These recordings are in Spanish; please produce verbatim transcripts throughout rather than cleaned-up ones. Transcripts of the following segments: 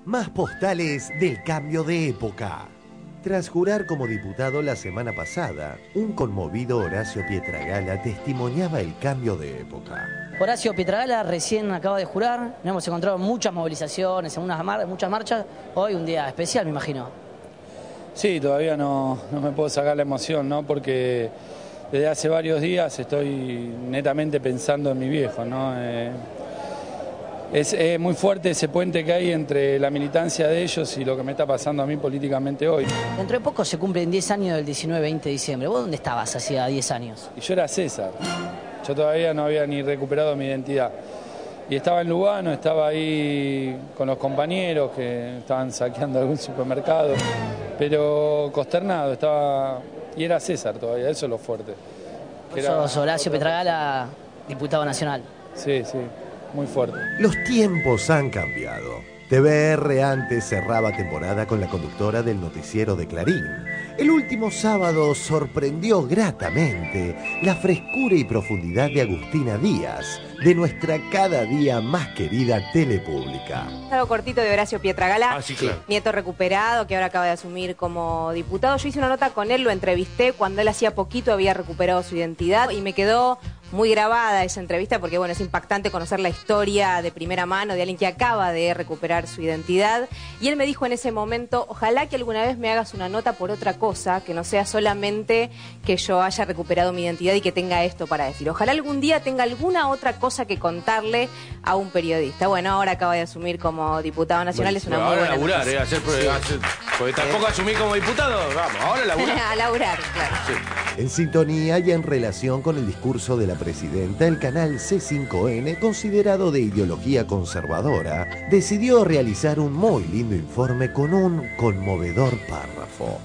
Más postales del cambio de época. Tras jurar como diputado la semana pasada, un conmovido Horacio Pietragala testimoniaba el cambio de época. Horacio Pietragala recién acaba de jurar, nos hemos encontrado en muchas movilizaciones, en unas mar muchas marchas. Hoy un día especial, me imagino. Sí, todavía no, no me puedo sacar la emoción, ¿no? Porque desde hace varios días estoy netamente pensando en mi viejo, ¿no? Eh, es, es muy fuerte ese puente que hay entre la militancia de ellos y lo que me está pasando a mí políticamente hoy. Dentro de poco se cumplen diez años del diecinueve veinte de diciembre. ¿Vos dónde estabas hacía diez años? Y yo era César. Yo todavía no había ni recuperado mi identidad. Y estaba en Lugano, estaba ahí con los compañeros que estaban saqueando algún supermercado, pero consternado, estaba... Y era César todavía, eso es lo fuerte. Que sos Horacio Pietragala, diputado nacional. Sí, sí, muy fuerte. Los tiempos han cambiado. T V R antes cerraba temporada con la conductora del noticiero de Clarín. El último sábado sorprendió gratamente la frescura y profundidad de Agustina Díaz, de nuestra cada día más querida telepública. Algo cortito de Horacio Pietragala, ah, sí, claro. Nieto recuperado, que ahora acaba de asumir como diputado. Yo hice una nota con él, lo entrevisté cuando él hacía poquito había recuperado su identidad y me quedó muy grabada esa entrevista porque, bueno, es impactante conocer la historia de primera mano de alguien que acaba de recuperar su identidad. Y él me dijo en ese momento, ojalá que alguna vez me hagas una nota por otra cosa, que no sea solamente que yo haya recuperado mi identidad y que tenga esto para decir. Ojalá algún día tenga alguna otra cosa que contarle a un periodista. Bueno, ahora acaba de asumir como diputado nacional, bueno, es una muy buena laburar, noticia. Eh, hacer, sí. hacer, porque tampoco asumí como diputado, vamos, ahora laburar. A laburar, claro. Sí. En sintonía y en relación con el discurso de la presidenta, el canal C cinco N, considerado de ideología conservadora, decidió realizar un muy lindo informe con un conmovedor párrafo.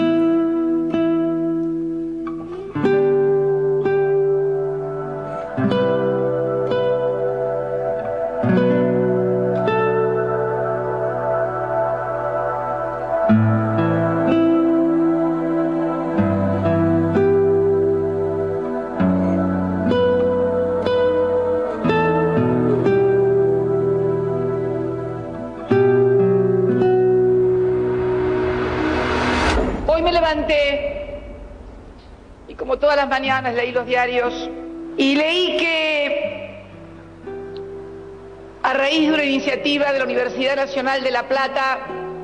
Y como todas las mañanas leí los diarios y leí que a raíz de una iniciativa de la Universidad Nacional de La Plata,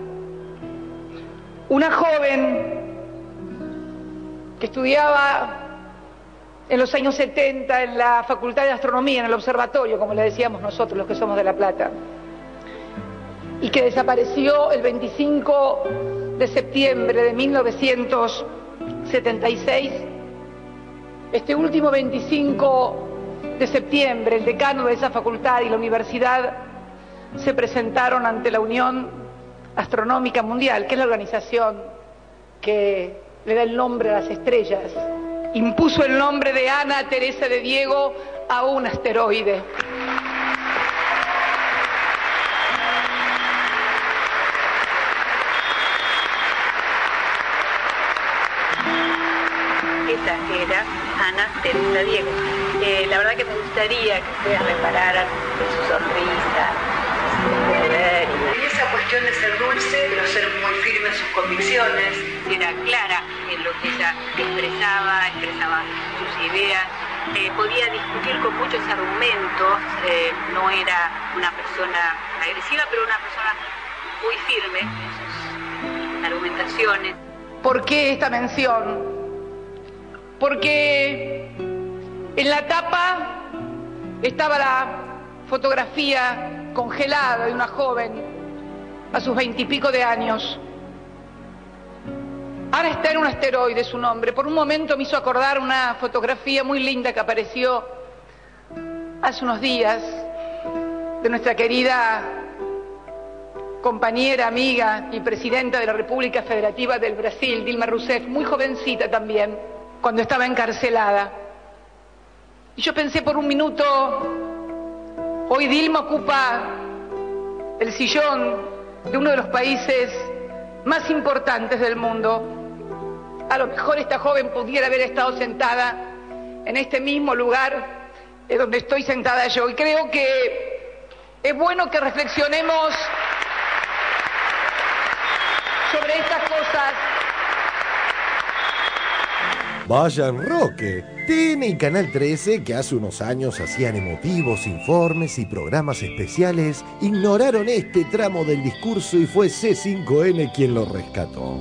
una joven que estudiaba en los años setenta en la Facultad de Astronomía, en el observatorio, como le decíamos nosotros los que somos de La Plata, y que desapareció el veinticinco de septiembre de mil novecientos setenta y seis, este último veinticinco de septiembre, el decano de esa facultad y la universidad se presentaron ante la Unión Astronómica Mundial, que es la organización que le da el nombre a las estrellas. Impuso el nombre de Ana Teresa de Diego a un asteroide. Esa era Ana Teresa Diego. Eh, la verdad que me gustaría que ustedes repararan en su sonrisa, su poder. Y esa cuestión de ser dulce, pero ser muy firme en sus convicciones. Era clara en lo que ella expresaba, expresaba sus ideas. Eh, podía discutir con muchos argumentos, eh, no era una persona agresiva, pero una persona muy firme en sus argumentaciones. ¿Por qué esta mención? Porque en la tapa estaba la fotografía congelada de una joven a sus veintipico de años. Ahora está en un asteroide su nombre. Por un momento me hizo acordar una fotografía muy linda que apareció hace unos días de nuestra querida compañera, amiga y presidenta de la República Federativa del Brasil, Dilma Rousseff, muy jovencita también, cuando estaba encarcelada. Y yo pensé por un minuto, hoy Dilma ocupa el sillón de uno de los países más importantes del mundo. A lo mejor esta joven pudiera haber estado sentada en este mismo lugar donde estoy sentada yo. Y creo que es bueno que reflexionemos de estas cosas. Vaya enroque. T N y Canal trece, que hace unos años hacían emotivos informes y programas especiales, ignoraron este tramo del discurso y fue C cinco N quien lo rescató.